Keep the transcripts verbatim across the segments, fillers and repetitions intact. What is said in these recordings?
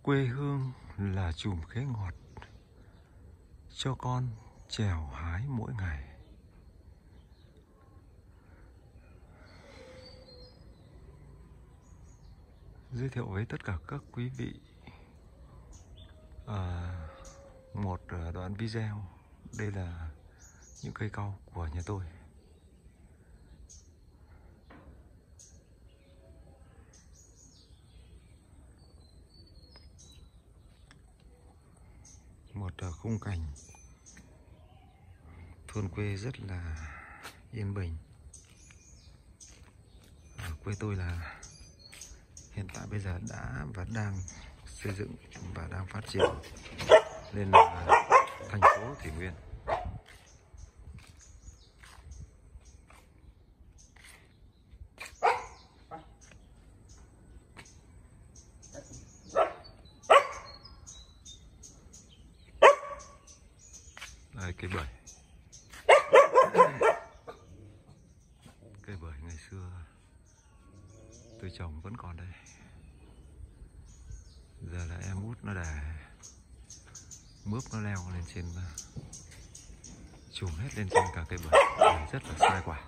Quê hương là chùm khế ngọt, cho con trèo hái mỗi ngày. Giới thiệu với tất cả các quý vị à, một đoạn video. Đây là những cây cau của nhà tôi. Một khung cảnh thôn quê rất là yên bình. Ở quê tôi là hiện tại bây giờ đã và đang xây dựng và đang phát triển lên là thành phố Thủy Nguyên. Đây, cây bưởi. Cây bưởi ngày xưa tôi trồng vẫn còn đây. Giờ là em út nó để mướp nó leo lên trên, trùm hết lên trên cả cây bưởi, rất là sai quả.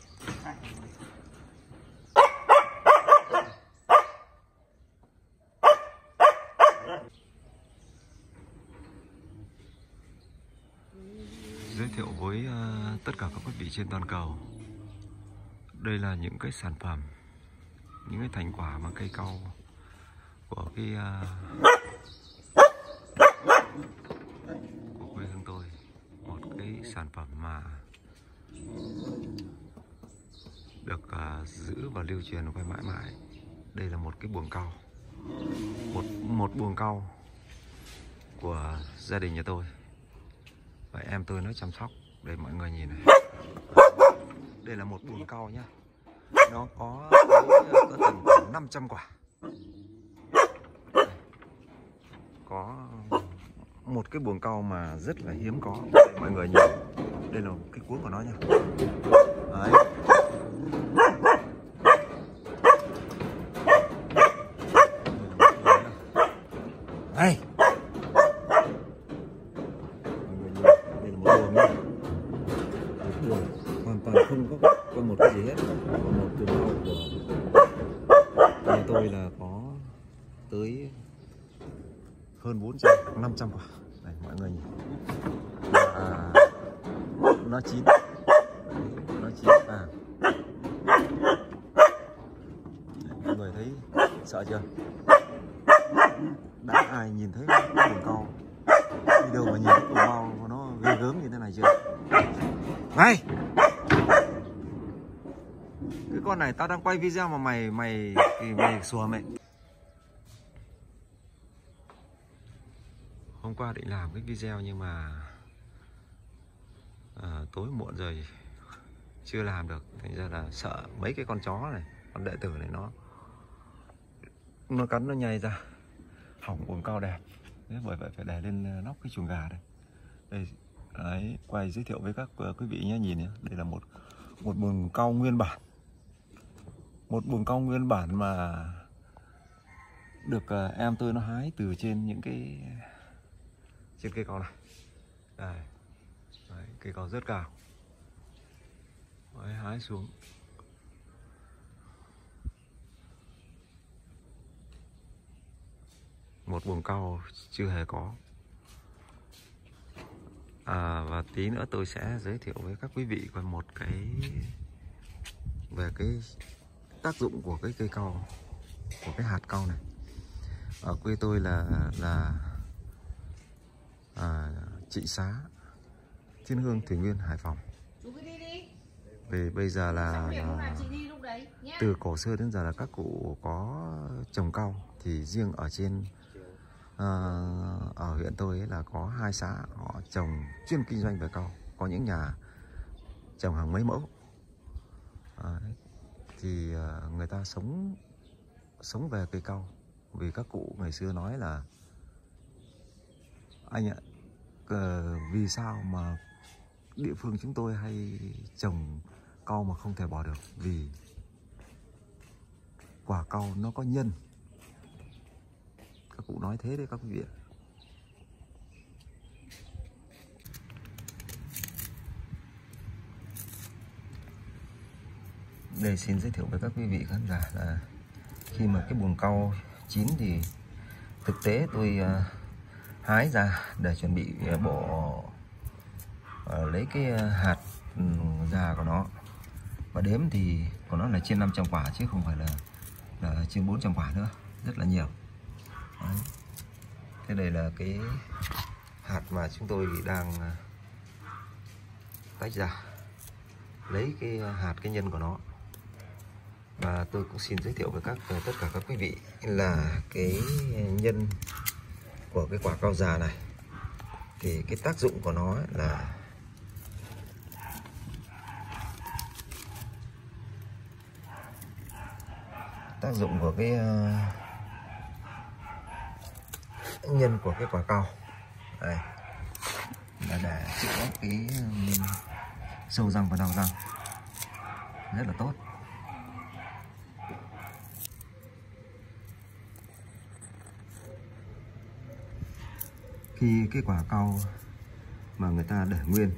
Giới thiệu với uh, tất cả các quý vị trên toàn cầu, đây là những cái sản phẩm, những cái thành quả mà cây cau của cái uh, của quê hương tôi. Một cái sản phẩm mà được uh, giữ và lưu truyền qua mãi mãi. Đây là một cái buồng cau, một một buồng cau của gia đình nhà tôi. Và em tôi nó chăm sóc. Đây mọi người nhìn này. Đây là một buồng cau nhá. Nó có có tầm khoảng năm trăm quả. Đây. Có một cái buồng cau mà rất là hiếm có. Đây, mọi người nhìn. Đây là cái cuống của nó nha. Đấy. Đây. Hoàn toàn không có, có một cái gì hết. Còn một buồng cau của nhà tôi là có tới hơn bốn trăm, năm trăm quả. Đây mọi người nhìn. À, nó chín. Nó chín à. Mọi người thấy sợ chưa? Đã ai nhìn thấy cái buồng cau đi đâu mà nhìn cái buồng cau nó ghê gớm như thế này chưa? Này, cái con này tao đang quay video mà mày mày thì mày xùa mày. Hôm qua định làm cái video nhưng mà à, tối muộn rồi chưa làm được, thành ra là sợ mấy cái con chó này, con đệ tử này nó nó cắn nó nhây ra, hỏng buồng cau đẹp. Thế bởi vậy phải để lên nóc cái chuồng gà đây. Đây. Đấy, quay giới thiệu với các quý vị nhé, nhìn nhé. Đây là một một buồng cau nguyên bản, một buồng cau nguyên bản mà được uh, em tôi nó hái từ trên những cái trên cây cau này. Đây, đấy, cây cau rất cao. Đấy, hái xuống. Một buồng cau chưa hề có. À, và tí nữa tôi sẽ giới thiệu với các quý vị còn một cái về cái tác dụng của cái cây cau, của cái hạt cau này. Ở quê tôi là là à, Trị Xá, Thiên Hương, Thủy Nguyên, Hải Phòng. Về bây giờ là, là từ cổ xưa đến giờ là các cụ có trồng cau, thì riêng ở trên À, ở huyện tôi ấy là có hai xã họ trồng chuyên kinh doanh về cau, có những nhà trồng hàng mấy mẫu. À, thì à, người ta sống sống về cây cau, vì các cụ ngày xưa nói là anh ạ, uh, vì sao mà địa phương chúng tôi hay trồng cau mà không thể bỏ được, vì quả cau nó có nhân. Các cụ nói thế đấy các quý vị ạ. Đây xin giới thiệu với các quý vị khán giả là khi mà cái buồng cau chín thì thực tế tôi uh, hái ra để chuẩn bị uh, bỏ uh, lấy cái uh, hạt um, già của nó, và đếm thì của nó là trên năm trăm quả chứ không phải là, là trên bốn trăm quả nữa, rất là nhiều. Đấy. Thế đây là cái hạt mà chúng tôi đang uh, tách ra, lấy cái hạt, cái nhân của nó. Và tôi cũng xin giới thiệu với các tất cả các quý vị là cái nhân của cái quả cau già này thì cái tác dụng của nó là tác dụng của cái nhân của cái quả cau đây là để chữa cái sâu răng và đau răng, rất là tốt. Khi cái quả cau mà người ta để nguyên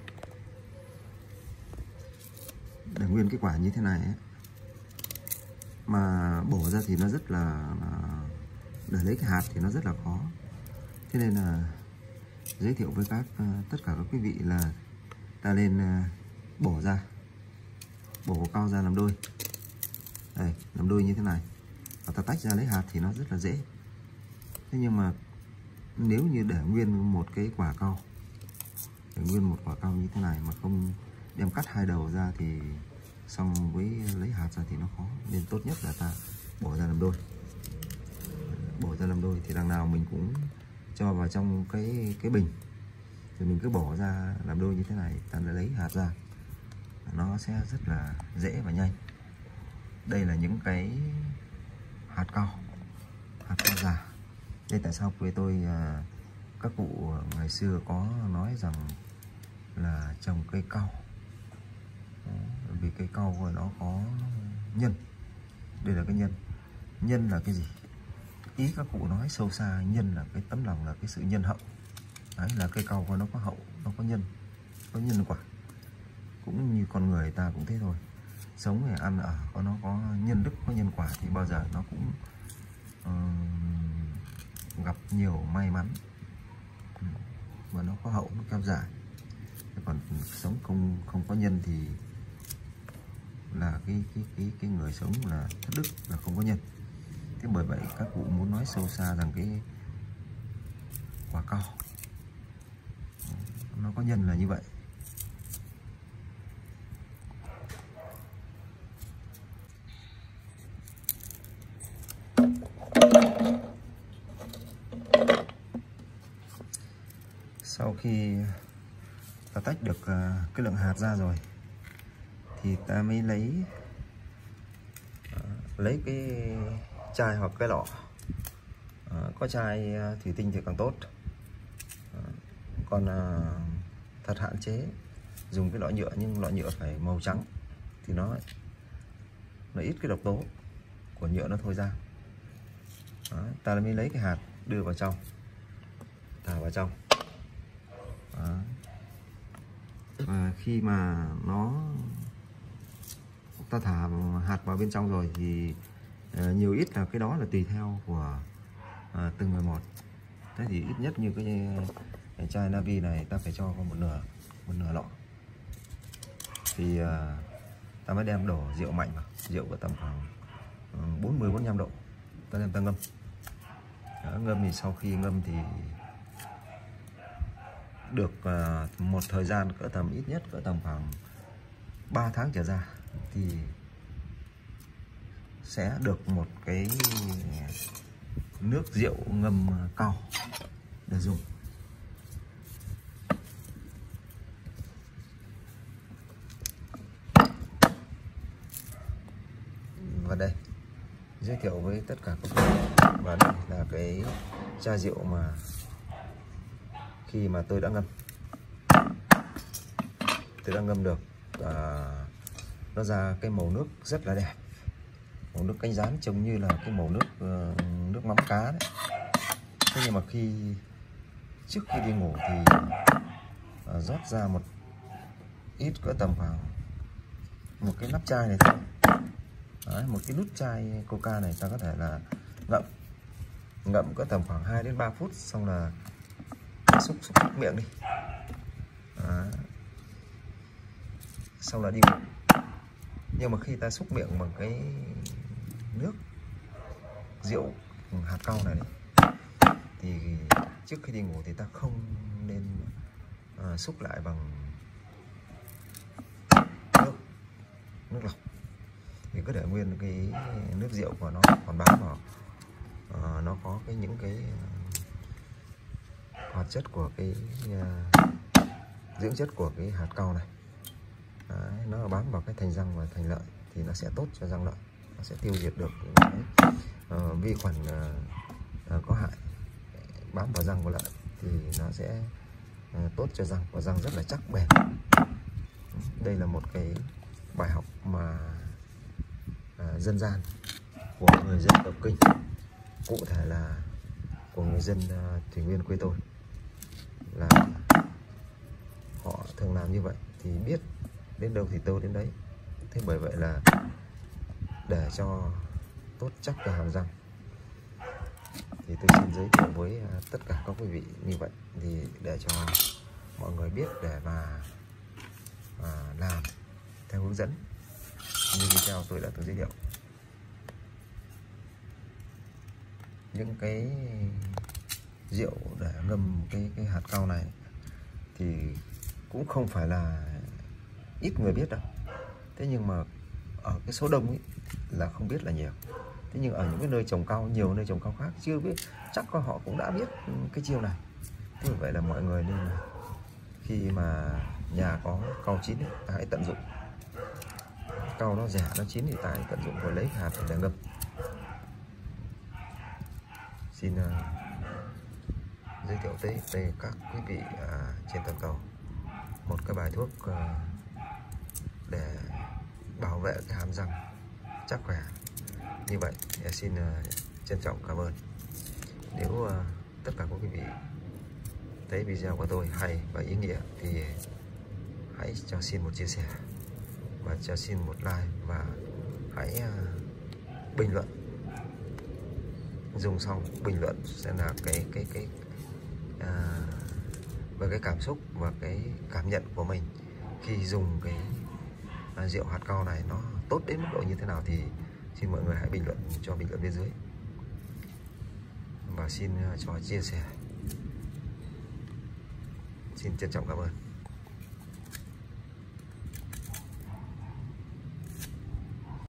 để nguyên cái quả như thế này ấy, mà bổ ra thì nó rất là, để lấy cái hạt thì nó rất là khó. Thế nên là giới thiệu với các tất cả các quý vị là ta nên bổ ra, bổ quả cau ra làm đôi, đây làm đôi như thế này, và ta tách ra lấy hạt thì nó rất là dễ. Thế nhưng mà nếu như để nguyên một cái quả cau, để nguyên một quả cau như thế này mà không đem cắt hai đầu ra thì xong với lấy hạt ra thì nó khó, nên tốt nhất là ta bổ ra làm đôi. Bổ ra làm đôi thì đằng nào mình cũng cho vào trong cái cái bình, rồi mình cứ bỏ ra làm đôi như thế này, ta đã lấy hạt ra, nó sẽ rất là dễ và nhanh. Đây là những cái hạt cau, hạt cau già. Đây tại sao quê tôi các cụ ngày xưa có nói rằng là trồng cây cau, vì cây cau nó có nhân. Đây là cái nhân. Nhân là cái gì? Ý các cụ nói sâu xa, nhân là cái tấm lòng, là cái sự nhân hậu. Đấy là cây cau nó có hậu, nó có nhân, có nhân quả. Cũng như con người ta cũng thế thôi, sống thì ăn ở có nó có nhân đức, có nhân quả thì bao giờ nó cũng uh, gặp nhiều may mắn, và nó có hậu, nó kéo dài. Còn sống không không có nhân thì là cái cái cái cái người sống là thất đức, là không có nhân. Thế bởi vậy các cụ muốn nói sâu xa rằng cái quả cau nó có nhân là như vậy. Sau khi ta tách được cái lượng hạt ra rồi thì ta mới lấy lấy cái chai hoặc cái lọ, có chai thủy tinh thì càng tốt, còn thật hạn chế dùng cái lọ nhựa, nhưng lọ nhựa phải màu trắng thì nó nó ít cái độc tố của nhựa nó thôi ra. Đó, ta mới lấy cái hạt đưa vào trong, thả vào trong. Đó. Và khi mà nó ta thả hạt vào bên trong rồi thì uh, nhiều ít là cái đó là tùy theo của uh, từng người một. Thế thì ít nhất như cái, cái chai Navi này ta phải cho vào một nửa một nửa lọ thì uh, ta mới đem đổ rượu mạnh vào, rượu của tầm khoảng uh, bốn mươi bốn mươi lăm độ, ta đem ta ngâm. Đó, ngâm thì sau khi ngâm thì được uh, một thời gian cỡ tầm ít nhất cỡ tầm khoảng ba tháng trở ra thì sẽ được một cái nước rượu ngâm cau để dùng. Và đây giới thiệu với tất cả các bạn, và đây là cái chai rượu mà khi mà tôi đã ngâm tôi đã ngâm được, và nó ra cái màu nước rất là đẹp, màu nước cánh gián, trông như là cái màu nước nước mắm cá đấy. Thế nhưng mà khi trước khi đi ngủ thì à, rót ra một ít, cỡ tầm khoảng một cái nắp chai này thôi. Đấy, một cái nút chai coca này ta có thể là ngậm ngậm cỡ tầm khoảng hai đến ba phút, xong là xúc xúc, xúc miệng đi. Đấy. Xong là đi ngủ. Nhưng mà khi ta xúc miệng bằng cái nước rượu hạt cau này thì trước khi đi ngủ thì ta không nên uh, xúc lại bằng nước nước lọc, thì cứ để nguyên cái nước rượu của nó còn bám vào, uh, nó có cái những cái uh, hoạt chất của cái uh, dưỡng chất của cái hạt cau này. Đấy, nó bám vào cái thành răng và thành lợi thì nó sẽ tốt cho răng lợi, nó sẽ tiêu diệt được những uh, vi khuẩn uh, uh, có hại bám vào răng của lợn, thì nó sẽ uh, tốt cho răng, và răng rất là chắc bền. Đây là một cái bài học mà uh, dân gian của người dân tộc Kinh, cụ thể là của người dân uh, Thủy Nguyên quê tôi, là họ thường làm như vậy thì biết đến đâu thì tâu đến đấy. Thế bởi vậy là để cho tốt chắc cho hàm răng thì tôi xin giới thiệu với tất cả các quý vị như vậy, thì để cho mọi người biết để mà à, làm theo hướng dẫn như video tôi đã từng giới thiệu. Những cái rượu để ngâm cái cái hạt cau này thì cũng không phải là ít người biết đâu. Thế nhưng mà ở cái số đông ấy là không biết là nhiều. Thế nhưng ở những cái nơi trồng cau, nhiều nơi trồng cau khác chưa biết, chắc có họ cũng đã biết cái chiêu này. Thế vậy là mọi người nên là khi mà nhà có cau chín ấy, ta hãy tận dụng. Cau nó rẻ, nó chín thì ta hãy tận dụng và lấy hạt để ngâm. Xin uh, giới thiệu tới đây các quý vị uh, trên toàn cầu một cái bài thuốc uh, để bảo vệ cái hàm răng chắc khỏe như vậy. Xin uh, trân trọng cảm ơn. Nếu uh, tất cả các quý vị thấy video của tôi hay và ý nghĩa thì hãy cho xin một chia sẻ và cho xin một like, và hãy uh, bình luận. Dùng xong bình luận sẽ là cái cái cái uh, về cái cảm xúc và cái cảm nhận của mình khi dùng cái uh, rượu hạt cau này nó tốt đến mức độ như thế nào, thì xin mọi người hãy bình luận cho bình luận bên dưới, và xin uh, cho chia sẻ. Xin trân trọng cảm ơn.